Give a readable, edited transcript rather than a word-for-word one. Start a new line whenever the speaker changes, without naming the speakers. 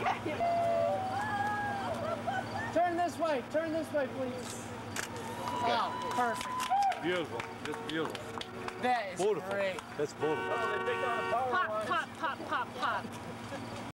Turn this way, please. Okay. Oh, perfect.
Beautiful, just beautiful.
That is
beautiful.
Great.
That's beautiful.
Oh, they take on the power line. Pop, pop, pop, pop, pop.